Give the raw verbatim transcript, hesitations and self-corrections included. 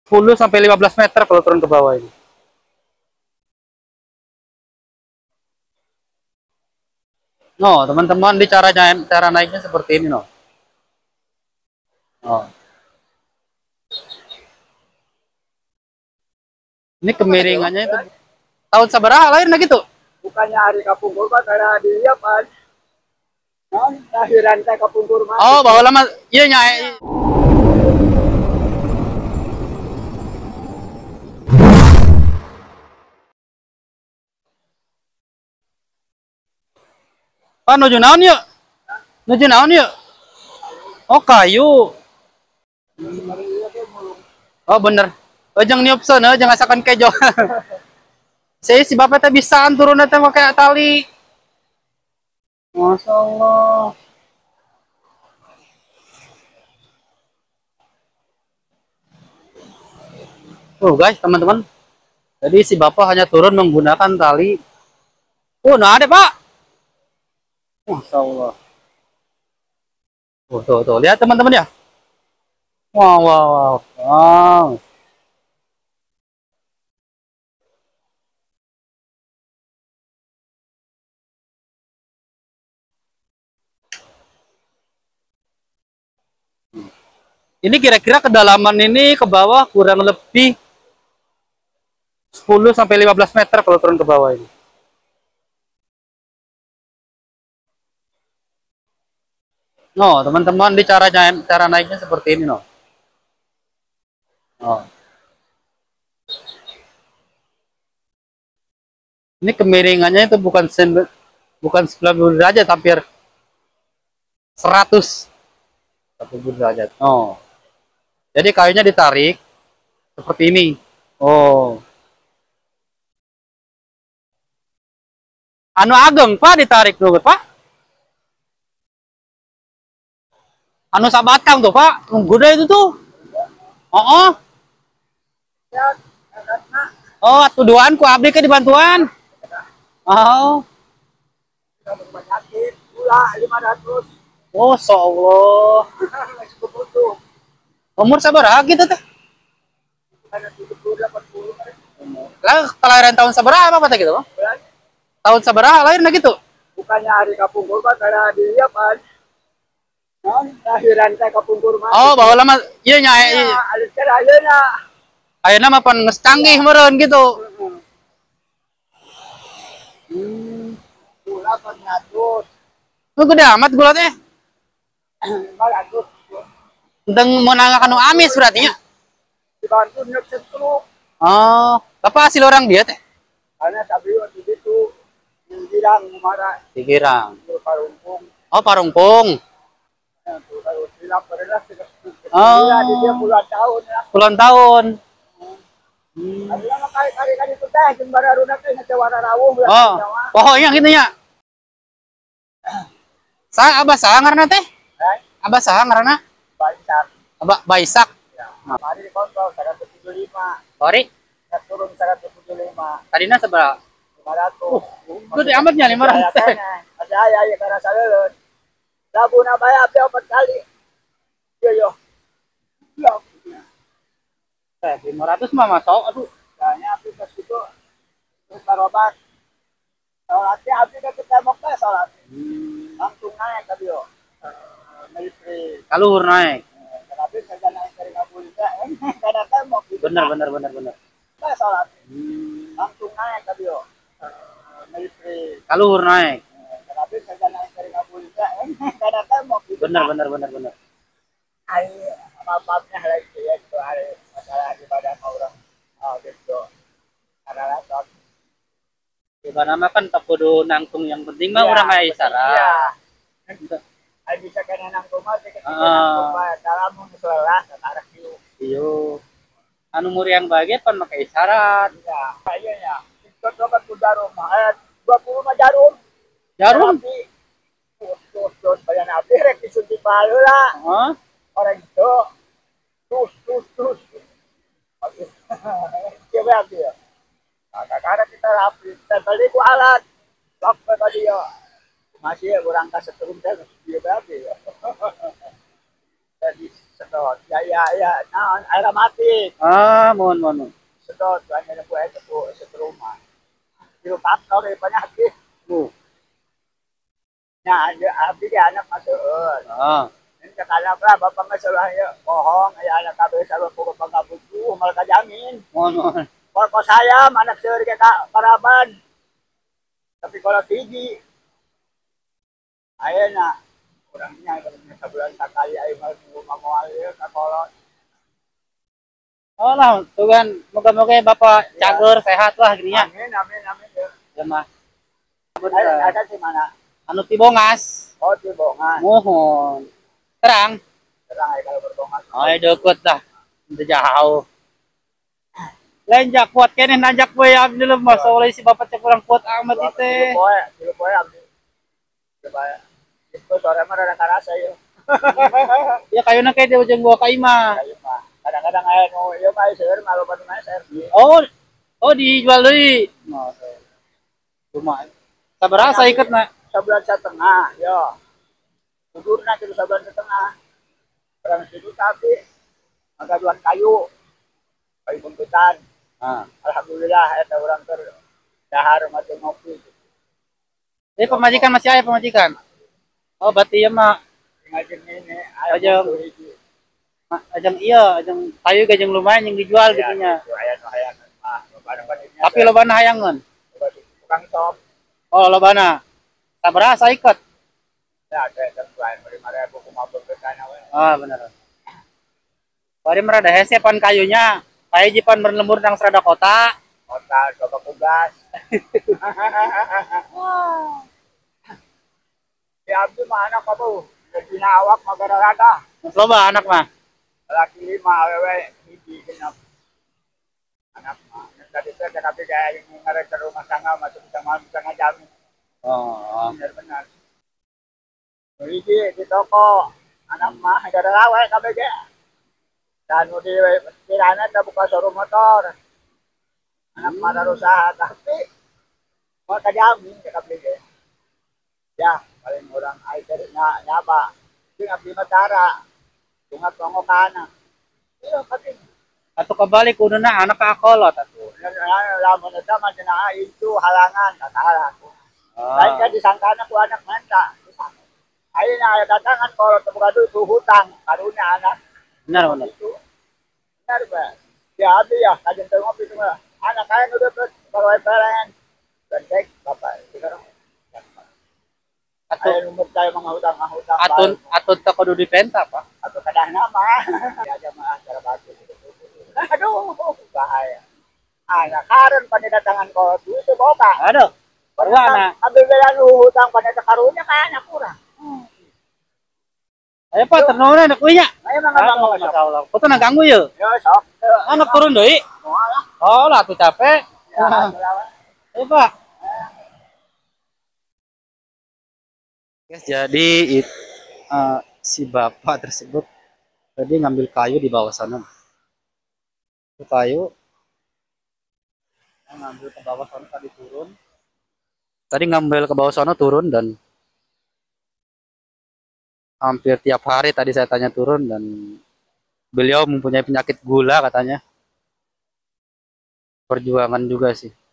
sepuluh sampai lima belas meter kalau turun ke bawah ini. No, teman-teman, di caranya cara naiknya seperti ini, no. Oh. Ini kemiringannya itu tahun sabaraha lahirnya gitu. Bukannya hari kapungkur Pak, karena dia Pak. Non lahiran teh kapungkur mah. Oh, bahwa lama iya nyai. Pak nuju naon yuk? Nuju naon yuk? Oh, kayu. Oh, bener. Oh, jangan niupson, oh, jangan asakan kejo. Saya si bapak teh bisa turun teh pakai tali. Masya Allah. Oh guys, teman-teman. Jadi si bapak hanya turun menggunakan tali. Oh, nah ada pak. Masya Allah. Oh, tuh, tuh. Lihat teman-teman ya. Wow, wow, wow. Wow. Ini kira-kira kedalaman ini ke bawah kurang lebih sepuluh sampai lima belas meter kalau turun ke bawah ini. No, teman-teman, di caranya cara naiknya seperti ini, no. Oh. Ini kemiringannya itu bukan bukan sembilan puluh derajat, hampir seratus derajat. Oh. Jadi kayunya ditarik seperti ini. Oh. Anu ageng Pak ditarik dulu Pak. Anu sabatang tuh Pak. Gede itu tuh. Oh. Oh. Oh, tuduhan ku abdi ke dibantuan. Oh. Oh, so Allah. Umur sabaraha gitu teh? Lah, kelahiran tahun sabaraha apa kata gitu, Bang? Tahun sabaraha lahirnya gitu? Bukannya hari kapungkur Pak, karena dia Pak. Non lahiran teh kapungkur mah. Oh, bahwa lama iya nyai. Iya, alis teh ayeuna. Ayeuna mah pan geus canggih meureun gitu. Hmm. Gula penyatus. Nu gede amat gula teh. Malatus. Tentang menangakan nu amis berarti nya. Dibantu nyek cetruk. Oh, apa hasil orang dia teh? Karena tapi waktu itu girang marah. Digirang. Parumpung. Oh, parungpung. Oh, dia puluhan tahun ya. Puluhan tahun. Hmm. Kali-kali itu teh jembara runa teh ngecewana rawuh. Oh, pokoknya gitu ya. Sa abah saha ngaranna teh? Abah saha ngaranna? Baisak. Abah Baisak. Ya. Mari dikontrol seratus tujuh puluh lima. Sorry. Turun seratus tujuh puluh lima. Tadinya seberapa? lima ratus. Uh, gede amatnya lima ratus. Ada aya ya karena saleuleun. Sabuna bayar teh empat kali. Yo yo. Ya. Eh, lima ratus mah masuk. Aduh. Kayaknya api pas itu terus barobat. Salatnya api ke tembok teh salat. Langsung naik tadi yo. Militri. Kaluhur naik. Tapi kagak naik dari ngabul teh. Kada tembok. Bener bener bener bener. Teh salat. Langsung naik tadi yo. Militri. Kaluhur naik. Tapi kagak naik dari ngabul teh. Kada tembok. Bener bener bener bener. Ai apa-apanya lagi ya itu hari masalah ibadah orang. Oh gitu. Karena laptop. Ibadah mah kan tak kudu nangtung, yang penting mah orang kayak isyarat. Iya. Ai bisa kana nangtung mah teh nangtung mah dalam musola satara kieu. Iyo. Anu muri yang bahagia pan make isyarat. Iya, kayaknya. Itu dapat ku jarum mah eh dua puluh mah jarum. Jarum? Terus terus terus bayan abdi rek disuntik baheula. Heeh. Orang itu terus terus terus. Coba abdi ya. Karena kita rapi, kita beli ku alat, lock ke tadi ya, masih ya kurang kasih turun teh, dia berarti ya. di sedot. Ya ya ya, nah aromatik. Ah, mohon mohon. Mohon. Sedot banyak yang buat itu seteruma. Di rumah kau dari penyakit. Uh. Nah, ada abdi dia anak masuk. Ah. Ini kekala apa bapak nggak salah ya bohong ya anak kabel salah pokok bangga buku malah jamin. Mohon mohon. Kalau saya anak seur kita paraban. Tapi kalau tinggi ayeuna orangnya kalau sebulan sekali ayo mau mau ya kalau Oh lah, tugan moga-moga Bapak cager sehat lah gini ya. amin amin amin ya. Ya mah. Ayo ada di mana? Anu Tibongas. Oh di Bongan. Mohon. Terang. Terang ayo kalau berbongan. Oh, deket dah. Udah jauh. Lain jak kuat kene najak we abdi lemah soalnya si Bapak cek kurang kuat amat itu. Di poe, di poe abdi. Coba itu sore mah ada karasa ya. Ya kayuna kayak dia ujung gua ka imah. Kayu mah. Kadang-kadang aya nu ieu mah seur malu pada mah seur. Oh, oh dijual deui. Nah, lumayan. Sabaraha iketna? Sebulan setengah, yo. Kudurna itu sebulan setengah. Orang situ tapi ada dua kayu. Kayu buntutan. Ah. Alhamdulillah eta orang ter dahar mati ngopi. Eh pemajikan masih aya pemajikan. Oh, berarti ya mah Ngajeng ini Ajeng. ajang iya, ajang kayu gajeng lumayan yang dijual gitu nya. Aya nu hayang mah barang-barangnya. Tapi lobana hayangeun. Tukang top. Oh, lobana. Sabaraha saiket? Ya ada yang lain lima ribu kumaha beutana we. Ah, bener. Bari merada hese pan kayunya. Kayak jipan berlembur nang serada kota. Kota coba kugas. Ya abdi mah anak apa? Dina awak mah gara-gara. Loba anak mah. Laki lima awewe hiji genep. Anak mah. Tadi teh tapi gaya yang ngarep rumah tangga masuk bisa mau bisa ngajamin. Oh. Benar-benar. Hiji di toko. Anak mah gara-gara we kabeh ge. Dan di kirana kita buka showroom motor. Anak mah ada usaha tapi mau kajamin kita beli ge. Ya, paling orang air na nyaba. Sing abdi matara. Tungat tongo kana. Iya, pati. Atau kembali kuduna anak ka akolot atuh. Lamun eta mah cenah itu halangan kata aku. Ah. Lain kan disangkana ku anak menta. Ayeuna aya datangan kalau teu boga duit hutang karunya anak. Benar benar. Itu. Benar ba. Ya abdi ya kajen teu ngopi teh mah. Anak aya nu deukeut kalau aya perengan. Cek bapak. Sekarang Atau aya numur saya menghutang hutang. atun atun teu kudu dipenta, Pak. Atau kadah nama. Ya jamaah cara batu. Aduh, bahaya. Anak karen pada datangan kau itu boga. Aduh. Warwana. Ambil bela lu hutang pada karunya kan anak kurang. Ayo Pak, ternuhun anak kuenya. Ayo mangga mangga masuk. Masyaallah. Kutu nang ganggu ye. Yo sok. Anak turun deui. Moalah. Oh, lah tuh capek. Ya, lawan. Ayo Pak. Guys, jadi it, uh, si bapak tersebut tadi ngambil kayu di bawah sana. Itu kayu ngambil ke bawah sana tadi turun. Tadi ngambil ke bawah sana turun dan hampir tiap hari tadi saya tanya turun dan beliau mempunyai penyakit gula katanya. Perjuangan juga sih.